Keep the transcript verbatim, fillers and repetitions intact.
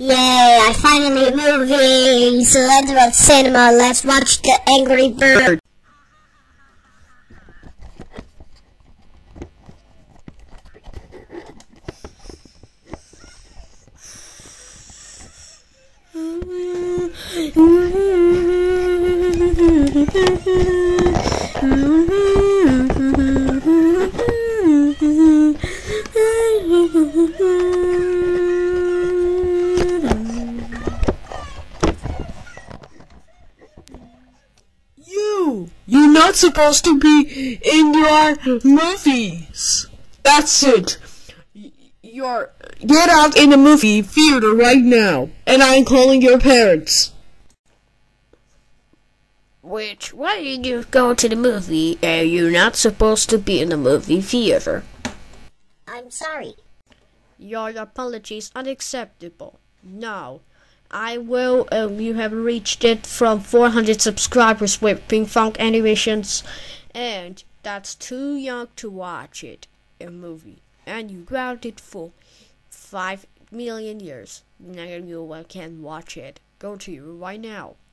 Yay, I finally a movie! So let's go to cinema, let's watch The Angry Bird. You! You're not supposed to be in your movies! That's it! Y- You're... Get out in the movie theater right now! And I'm calling your parents! Which, why did you go to the movie and you're not supposed to be in the movie theater? I'm sorry. Your apology is unacceptable. No, I will, um, you have reached it from four hundred subscribers with Pink Funk Animations, and that's too young to watch it, a movie, and you grounded it for five million years. Now you can watch it. Go to you right now.